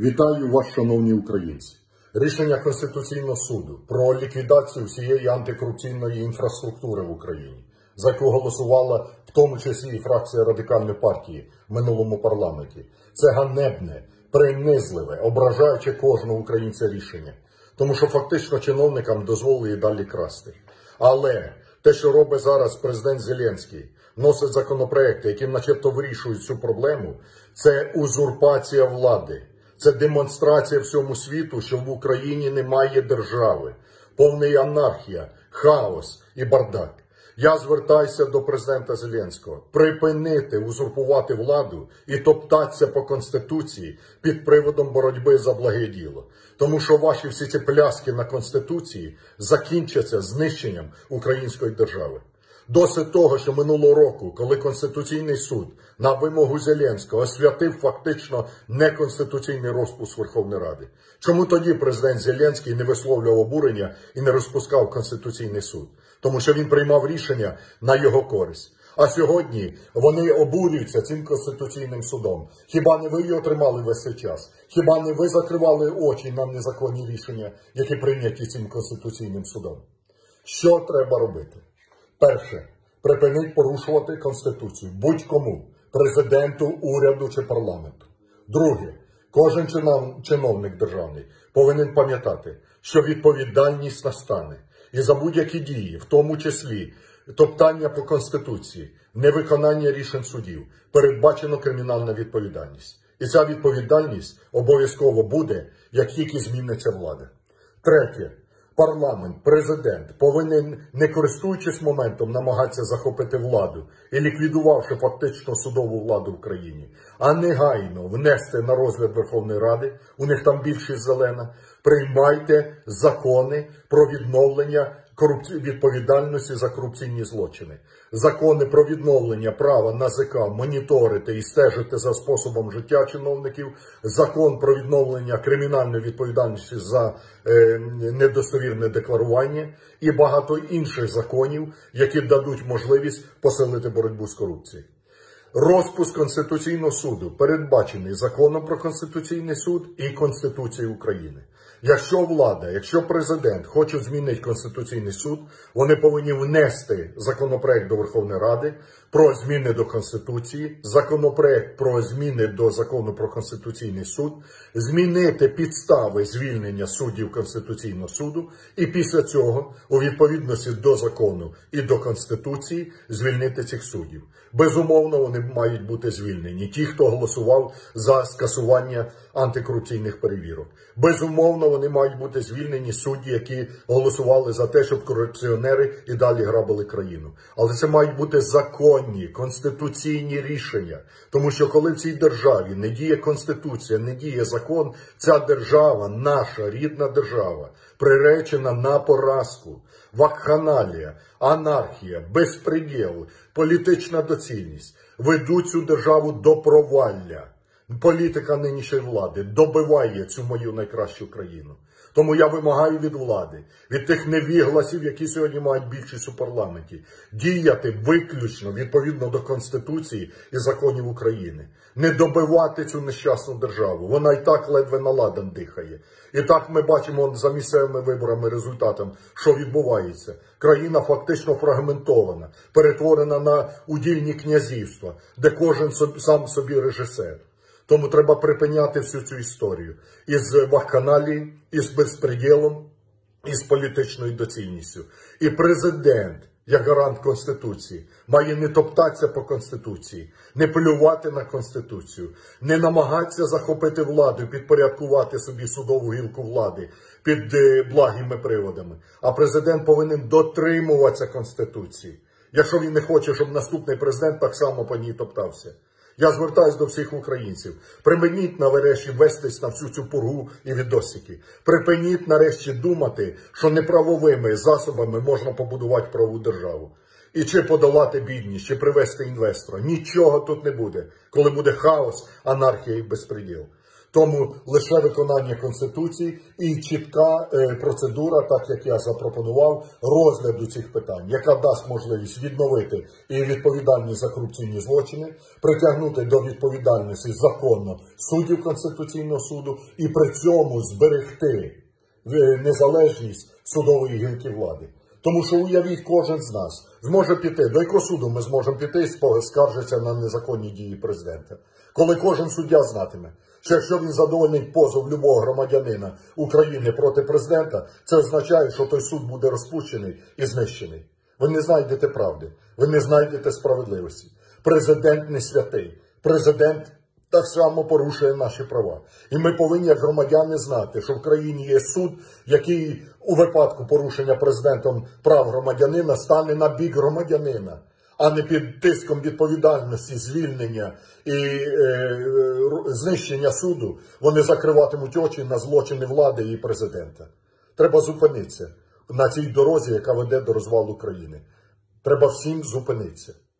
Вітаю вас, шановні українці. Рішення Конституційного суду про ліквідацію всієї антикорупційної інфраструктури в Україні, за яку голосувала в тому числі і фракція Радикальної партії в минулому парламенті, це ганебне, принизливе, ображаюче кожного українця рішення. Тому що фактично чиновникам дозволили і далі красти. Але те, що робить зараз президент Зеленський, вносить законопроекти, які начебто вирішують цю проблему, це узурпація влади. Це демонстрація всьому світу, що в Україні немає держави. Повна анархія, хаос і бардак. Я звертаюся до президента Зеленського. Припинити узурпувати владу і топтатися по Конституції під приводом боротьби за благе діло. Тому що ваші всі ці пляски на Конституції закінчаться знищенням української держави. Досить того, що минулого року, коли Конституційний суд на вимогу Зеленського освятив фактично неконституційний розпуск Верховної Ради. Чому тоді президент Зеленський не висловлював обурення і не розпускав Конституційний суд? Тому що він приймав рішення на його користь. А сьогодні вони обурюються цим Конституційним судом. Хіба не ви його тримали весь цей час? Хіба не ви закривали очі на незаконні рішення, які прийняті цим Конституційним судом? Що треба робити? Перше, припиніть порушувати Конституцію будь-кому, президенту, уряду чи парламенту. Друге, кожен чиновник державний повинен пам'ятати, що відповідальність настане. І за будь-які дії, в тому числі топтання по Конституції, невиконання рішень судів, передбачено кримінальна відповідальність. І ця відповідальність обов'язково буде, як тільки зміниться влада. Третє. Парламент, президент повинен, не користуючись моментом, намагатися захопити владу і ліквідувавши фактично судову владу в країні, а негайно внести на розгляд Верховної Ради, у них там більшість зелена, приймайте закони про відновлення відповідальності за корупційні злочини. Закони про відновлення права НАЗК моніторити і стежити за способом життя чиновників, закон про відновлення кримінальної відповідальності за недостовірне декларування і багато інших законів, які дадуть можливість посилити боротьбу з корупцією. Розпуск Конституційного суду передбачений Законом про Конституційний суд і Конституцією України. Якщо влада, якщо президент хочуть змінити Конституційний суд, вони повинні внести законопроект до Верховної Ради про зміни до Конституції, законопроект про зміни до Закону про Конституційний суд, змінити підстави звільнення суддів Конституційного суду і після цього, у відповідності до закону і до Конституції, звільнити цих суддів. Безумовно, вони мають бути звільнені. Ті, хто голосував за скасування антикорупційних перевірок. Безумовно, вони мають бути звільнені судді, які голосували за те, щоб корупціонери і далі грабили країну. Але це мають бути законні, конституційні рішення. Тому що коли в цій державі не діє Конституція, не діє закон, ця держава, наша рідна держава, приречена на поразку. Вакханалія, анархія, безпреділ, політична доцільність ведуть цю державу до провалля. Політика нинішньої влади добиває цю мою найкращу країну. Тому я вимагаю від влади, від тих невігласів, які сьогодні мають більшість у парламенті, діяти виключно відповідно до Конституції і законів України. Не добивати цю нещасну державу. Вона і так ледве наладан дихає. І так ми бачимо за місцевими виборами результатом, що відбувається. Країна фактично фрагментована, перетворена на удільні князівства, де кожен сам собі режисер. Тому треба припиняти всю цю історію із вакханалії, із безпреділом, із політичною доцільністю. І президент, як гарант Конституції, має не топтатися по Конституції, не плювати на Конституцію, не намагатися захопити владу, підпорядкувати собі судову гілку влади під благими приводами. А президент повинен дотримуватися Конституції, якщо він не хоче, щоб наступний президент так само по ній топтався. Я звертаюся до всіх українців. Припиніть нарешті вестись на всю цю пургу і відосики. Припиніть нарешті думати, що неправовими засобами можна побудувати правову державу. І чи подолати бідність, чи привести інвестора. Нічого тут не буде, коли буде хаос, анархія і безпреділ. Тому лише виконання Конституції і чітка процедура, так як я запропонував, розгляду цих питань, яка дасть можливість відновити і відповідальність за корупційні злочини, притягнути до відповідальності законно суддів Конституційного суду і при цьому зберегти незалежність судової гілки влади. Тому що, уявіть, кожен з нас зможе піти, до якого суду ми зможемо піти і скаржитися на незаконні дії президента. Коли кожен суддя знатиме, що якщо він задовольнить позов любого громадянина України проти президента, це означає, що той суд буде розпущений і знищений. Ви не знайдете правди, ви не знайдете справедливості. Президент не святий, президент так само порушує наші права. І ми повинні, як громадяни, знати, що в країні є суд, який у випадку порушення президентом прав громадянина стане на бік громадянина, а не під тиском відповідальності, звільнення і знищення суду. Вони закриватимуть очі на злочини влади і президента. Треба зупинитися на цій дорозі, яка веде до розвалу країни. Треба всім зупинитися.